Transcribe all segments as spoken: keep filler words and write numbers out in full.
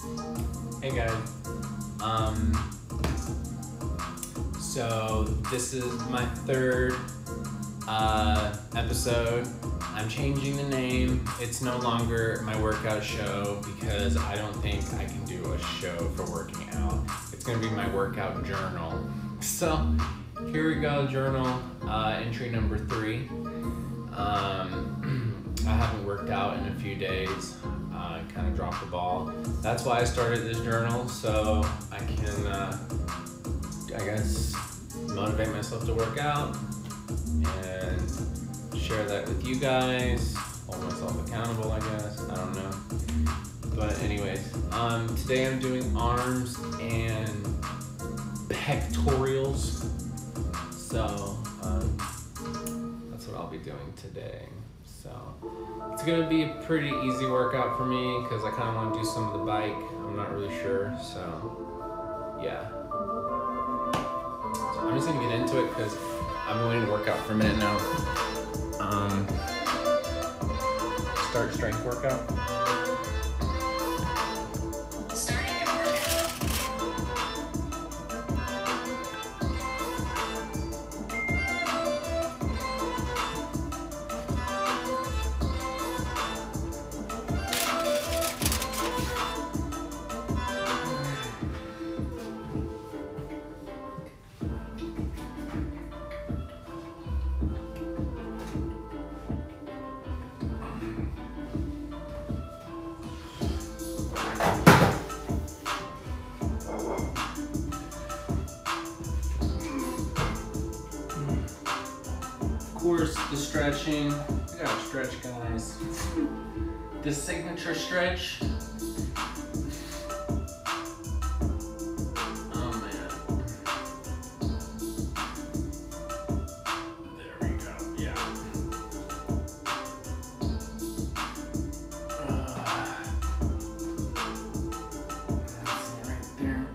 Hey guys. Um, so this is my third uh, episode. I'm changing the name. It's no longer my workout show because I don't think I can do a show for working out. It's gonna be my workout journal. So here we go, journal, uh, entry number three. Um, I haven't worked out in a few days. I uh, kind of dropped the ball. That's why I started this journal, so I can, uh, I guess, motivate myself to work out and share that with you guys. Hold myself accountable, I guess. I don't know. But anyways, um, today I'm doing arms and pectorials. So um, that's what I'll be doing today. So it's gonna be a pretty easy workout for me because I kind of want to do some of the bike. I'm not really sure, so yeah. So I'm just gonna get into it because I've been waiting to work out for a minute now. Um, start strength workout. Of course, the stretching. I gotta stretch, guys. The signature stretch. Oh man. There we go. Yeah. Uh, that's it right there.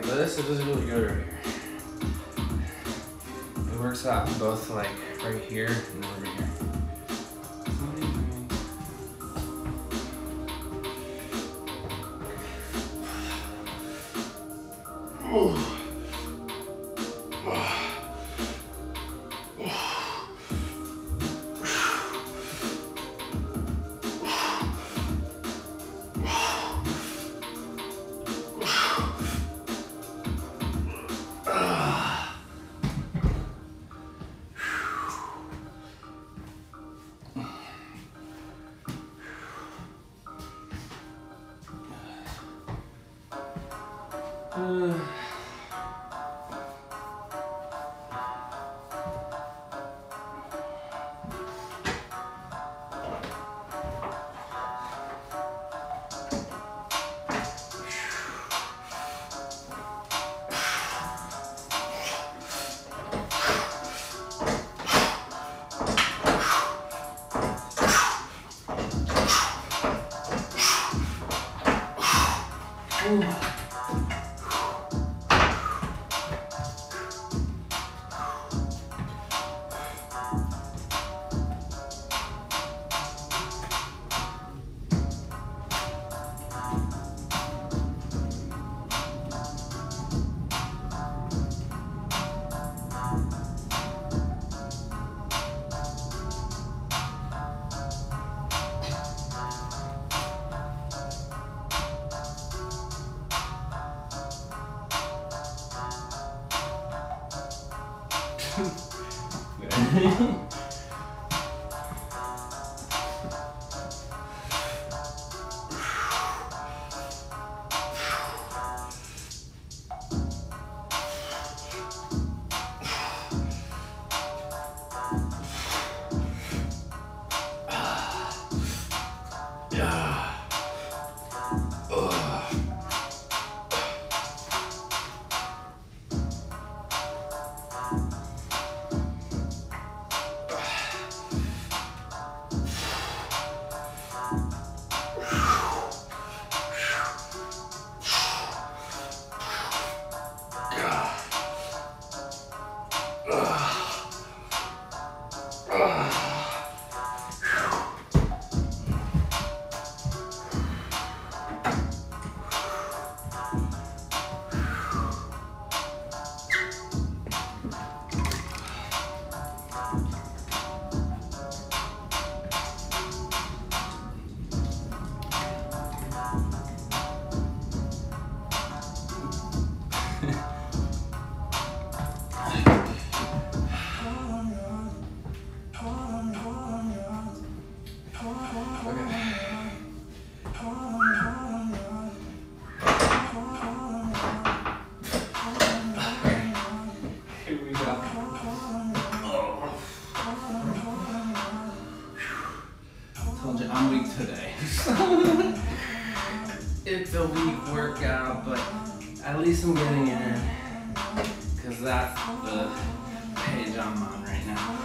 like this, it doesn't really go right here. It works out both like right here and over here. Uh, I'm weak today. It's a weak workout, but at least I'm getting in, because that's the page I'm on right now.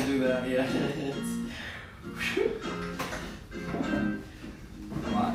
do that. Yeah. Come on.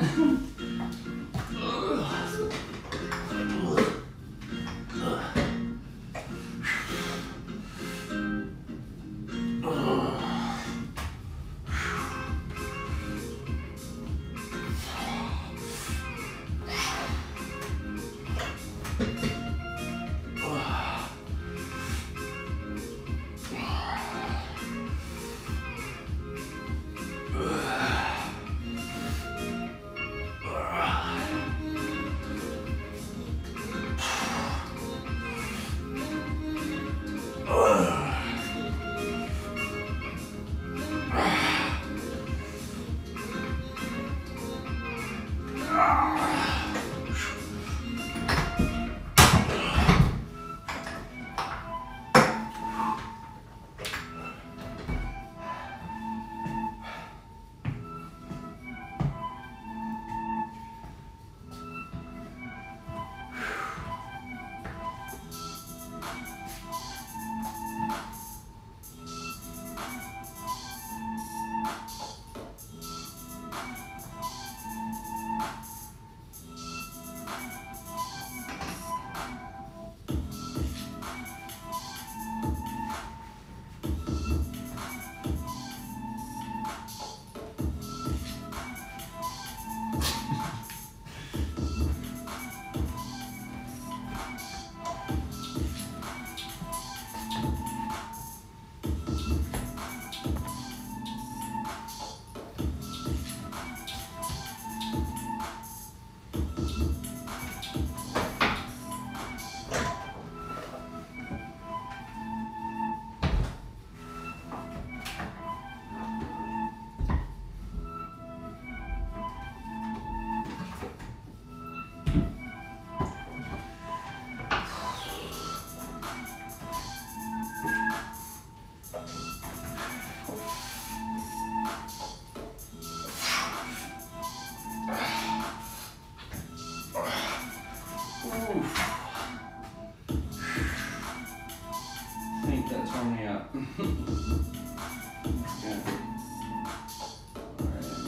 I think that tore me up. Yeah. Alright.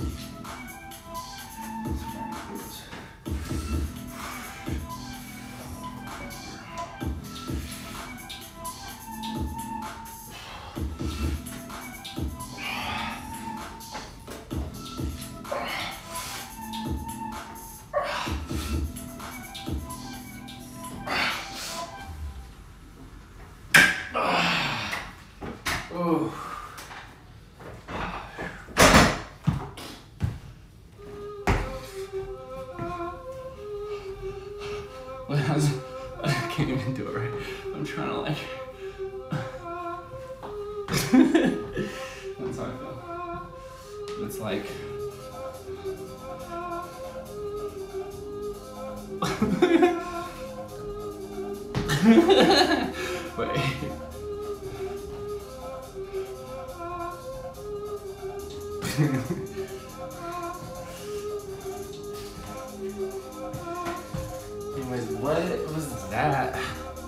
Let's practice. Oh. Well, I, was, I can't even do it right. I'm trying to like. That's how I feel. It's like. Wait. Anyways, what was that?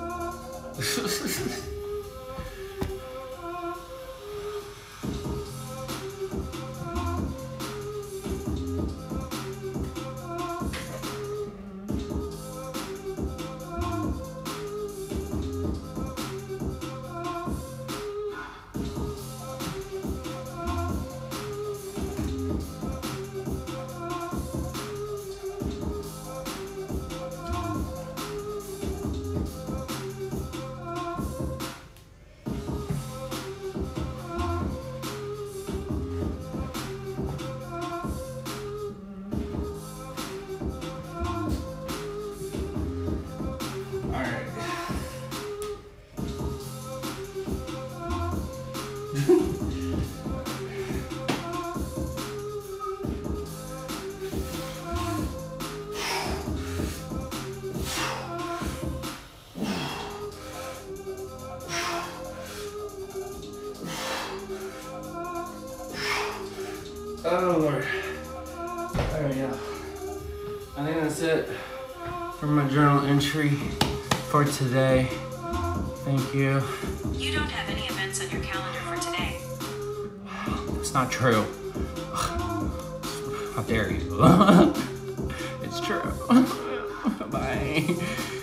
Oh Lord. There we go. I think that's it for my journal entry for today. Thank you. You don't have any events on your calendar for today. It's not true. How dare you? It's true. Bye.